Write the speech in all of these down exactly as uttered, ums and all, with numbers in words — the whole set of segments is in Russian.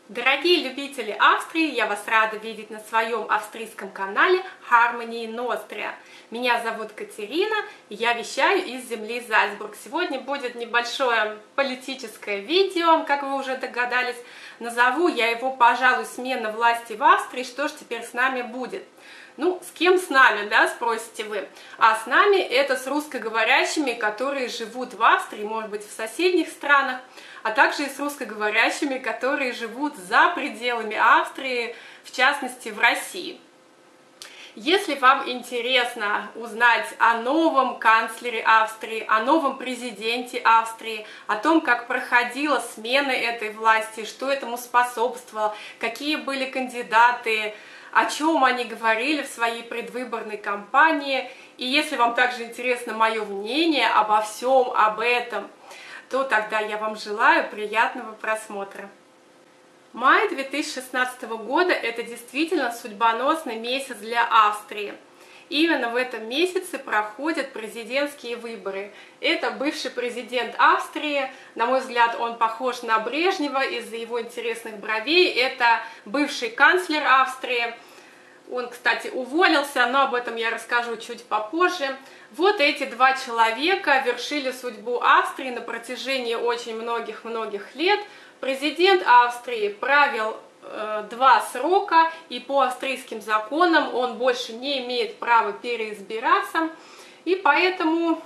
Дорогие любители Австрии, я вас рада видеть на своем австрийском канале Harmony in Austria. Меня зовут Катерина, и я вещаю из земли Зальцбург. Сегодня будет небольшое политическое видео, как вы уже догадались. Назову я его, пожалуй, «Смена власти в Австрии. Что ж теперь с нами будет?» Ну, с кем с нами, да, спросите вы? А с нами это с русскоговорящими, которые живут в Австрии, может быть, в соседних странах, а также и с русскоговорящими, которые живут за пределами Австрии, в частности, в России. Если вам интересно узнать о новом канцлере Австрии, о новом президенте Австрии, о том, как проходила смена этой власти, что этому способствовало, какие были кандидаты, о чем они говорили в своей предвыборной кампании, и если вам также интересно мое мнение обо всем об этом, то тогда я вам желаю приятного просмотра. Май две тысячи шестнадцатого года – это действительно судьбоносный месяц для Австрии. Именно в этом месяце проходят президентские выборы. Это бывший президент Австрии, на мой взгляд, он похож на Брежнева из-за его интересных бровей. Это бывший канцлер Австрии. Он, кстати, уволился, но об этом я расскажу чуть попозже. Вот эти два человека вершили судьбу Австрии на протяжении очень многих-многих лет. Президент Австрии правил э, два срока, и по австрийским законам он больше не имеет права переизбираться. И поэтому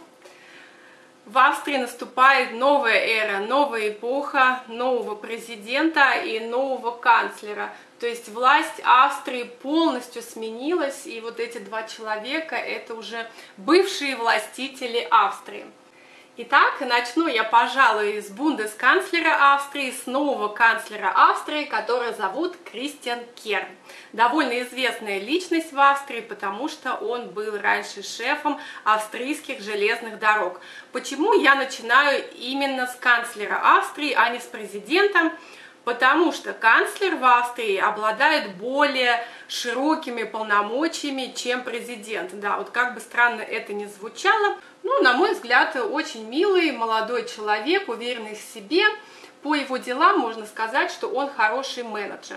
в Австрии наступает новая эра, новая эпоха нового президента и нового канцлера. То есть власть Австрии полностью сменилась, и вот эти два человека – это уже бывшие властители Австрии. Итак, начну я, пожалуй, с бундесканцлера Австрии, с нового канцлера Австрии, которого зовут Кристиан Керн. Довольно известная личность в Австрии, потому что он был раньше шефом австрийских железных дорог. Почему я начинаю именно с канцлера Австрии, а не с президента? Потому что канцлер в Австрии обладает более широкими полномочиями, чем президент. Да, вот как бы странно это ни звучало, ну, на мой взгляд, очень милый молодой человек, уверенный в себе. По его делам можно сказать, что он хороший менеджер.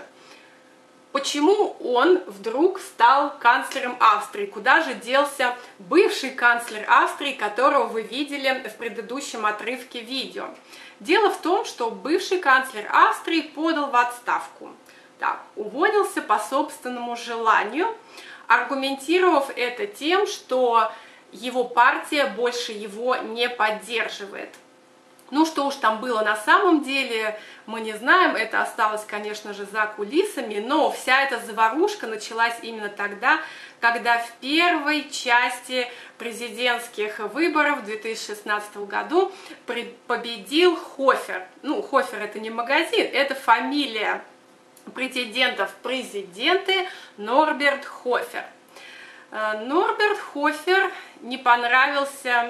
Почему он вдруг стал канцлером Австрии? Куда же делся бывший канцлер Австрии, которого вы видели в предыдущем отрывке видео? Дело в том, что бывший канцлер Австрии подал в отставку. Да, уволился по собственному желанию, аргументировав это тем, что его партия больше его не поддерживает. Ну, что уж там было на самом деле, мы не знаем, это осталось, конечно же, за кулисами, но вся эта заварушка началась именно тогда, когда в первой части президентских выборов в две тысячи шестнадцатом году победил Хофер. Ну, Хофер это не магазин, это фамилия претендентов в президенты Норберт Хофер. Норберт Хофер не понравился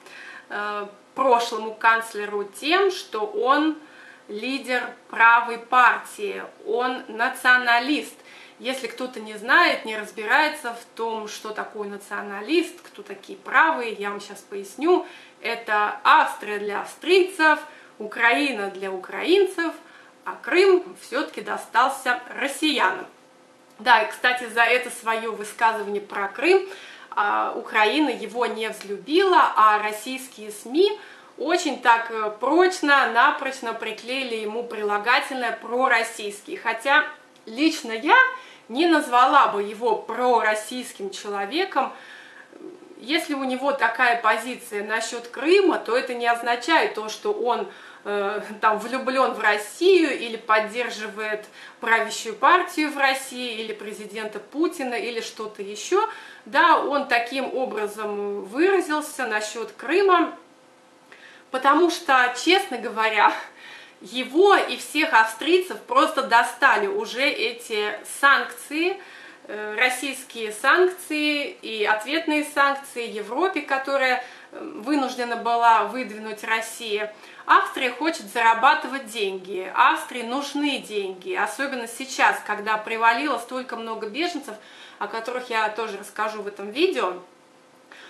прошлому канцлеру тем, что он лидер правой партии, он националист. Если кто-то не знает, не разбирается в том, что такое националист, кто такие правые, я вам сейчас поясню. Это Австрия для австрийцев, Украина для украинцев, а Крым все-таки достался россиянам. Да, и, кстати, за это свое высказывание про Крым Украина его не взлюбила, а российские СМИ очень так прочно, напрочно приклеили ему прилагательное «пророссийский». Хотя лично я не назвала бы его пророссийским человеком. Если у него такая позиция насчет Крыма, то это не означает то, что он э, там влюблен в Россию или поддерживает правящую партию в России, или президента Путина, или что-то еще. Да, он таким образом выразился насчет Крыма, потому что, честно говоря, его и всех австрийцев просто достали уже эти санкции, российские санкции и ответные санкции Европе, которая вынуждена была выдвинуть Россия. Австрия хочет зарабатывать деньги, Австрии нужны деньги, особенно сейчас, когда привалило столько много беженцев, о которых я тоже расскажу в этом видео.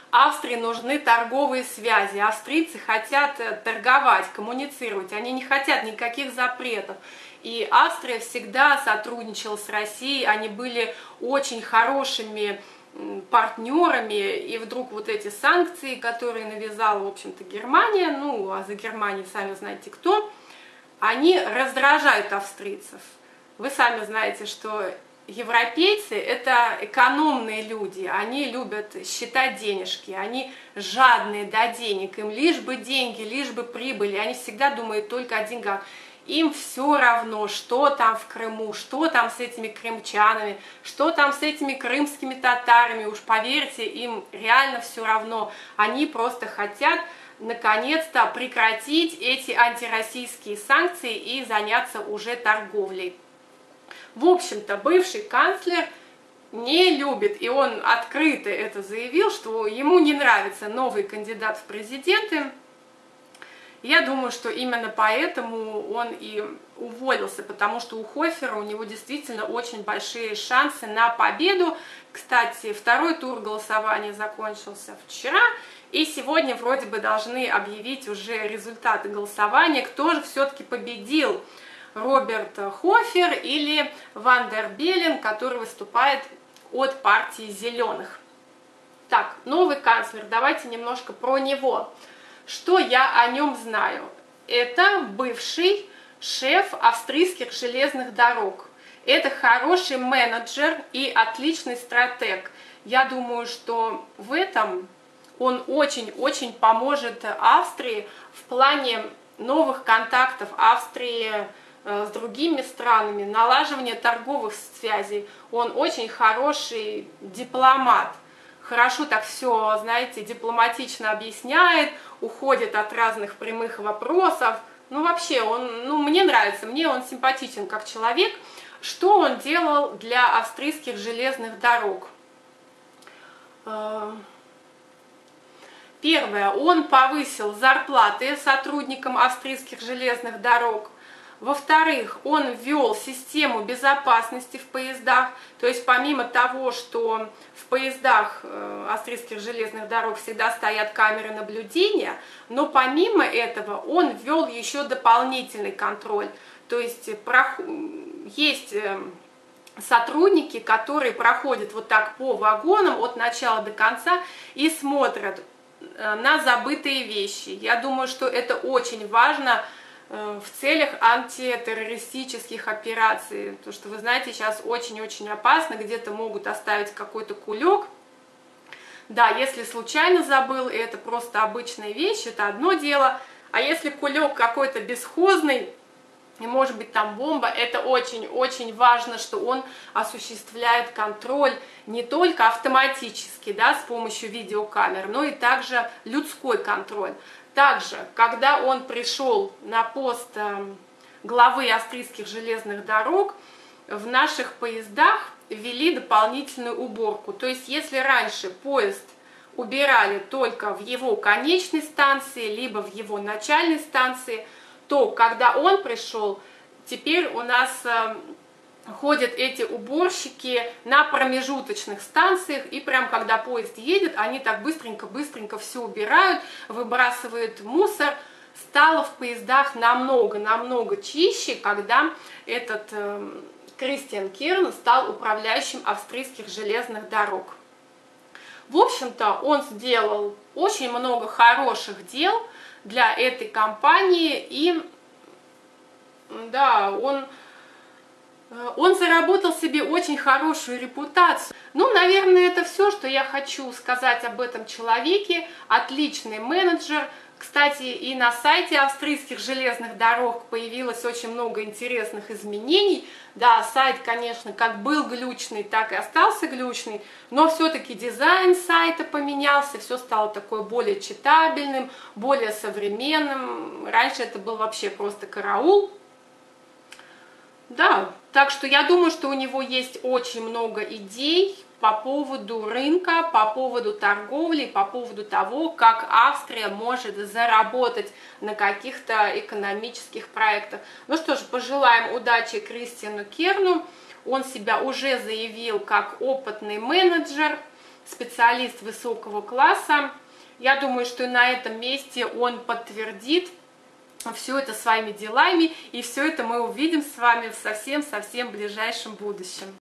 Австрии нужны торговые связи, австрийцы хотят торговать, коммуницировать, они не хотят никаких запретов. И Австрия всегда сотрудничала с Россией, они были очень хорошими партнерами, и вдруг вот эти санкции, которые навязала, в общем-то, Германия, ну, а за Германией сами знаете кто, они раздражают австрийцев. Вы сами знаете, что европейцы – это экономные люди, они любят считать денежки, они жадные до денег, им лишь бы деньги, лишь бы прибыли, они всегда думают только о деньгах. Им все равно, что там в Крыму, что там с этими крымчанами, что там с этими крымскими татарами, уж поверьте, им реально все равно. Они просто хотят наконец-то прекратить эти антироссийские санкции и заняться уже торговлей. В общем-то, бывший канцлер не любит, и он открыто это заявил, что ему не нравится новый кандидат в президенты. Я думаю, что именно поэтому он и уволился, потому что у Хофера у него действительно очень большие шансы на победу. Кстати, второй тур голосования закончился вчера, и сегодня вроде бы должны объявить уже результаты голосования, кто же все-таки победил. Роберт Хофер или Ван дер Беллен, который выступает от партии Зеленых. Так, новый канцлер, давайте немножко про него. Что я о нем знаю? Это бывший шеф австрийских железных дорог. Это хороший менеджер и отличный стратег. Я думаю, что в этом он очень-очень поможет Австрии в плане новых контактов Австрии с другими странами, налаживания торговых связей. Он очень хороший дипломат. Хорошо так все, знаете, дипломатично объясняет, уходит от разных прямых вопросов. Ну, вообще, он, ну, мне нравится, мне он симпатичен как человек. Что он делал для австрийских железных дорог? Первое, он повысил зарплаты сотрудникам австрийских железных дорог. Во-вторых, он ввел систему безопасности в поездах, то есть помимо того, что в поездах австрийских железных дорог всегда стоят камеры наблюдения, но помимо этого он ввел еще дополнительный контроль, то есть есть сотрудники, которые проходят вот так по вагонам от начала до конца и смотрят на забытые вещи. Я думаю, что это очень важно в целях антитеррористических операций. Потому что, вы знаете, сейчас очень-очень опасно, где-то могут оставить какой-то кулек. Да, если случайно забыл, и это просто обычная вещь, это одно дело. А если кулек какой-то бесхозный, и может быть там бомба, это очень-очень важно, что он осуществляет контроль не только автоматически, да, с помощью видеокамер, но и также людской контроль. Также, когда он пришел на пост главы австрийских железных дорог, в наших поездах ввели дополнительную уборку. То есть, если раньше поезд убирали только в его конечной станции, либо в его начальной станции, то, когда он пришел, теперь у нас ходят эти уборщики на промежуточных станциях, и прям когда поезд едет, они так быстренько-быстренько все убирают, выбрасывают мусор. Стало в поездах намного-намного чище, когда этот э, Кристиан Керн стал управляющим австрийских железных дорог. В общем-то, он сделал очень много хороших дел для этой компании, и да, он... Он заработал себе очень хорошую репутацию. Ну, наверное, это все, что я хочу сказать об этом человеке. Отличный менеджер. Кстати, и на сайте австрийских железных дорог появилось очень много интересных изменений. Да, сайт, конечно, как был глючный, так и остался глючный, но все-таки дизайн сайта поменялся, все стало такое более читабельным, более современным. Раньше это был вообще просто караул. Да, так что я думаю, что у него есть очень много идей по поводу рынка, по поводу торговли, по поводу того, как Австрия может заработать на каких-то экономических проектах. Ну что ж, пожелаем удачи Кристиану Керну. Он себя уже заявил как опытный менеджер специалист высокого класса. Я думаю, что на этом месте он подтвердит все это своими делами, и все это мы увидим с вами в совсем-совсем ближайшем будущем.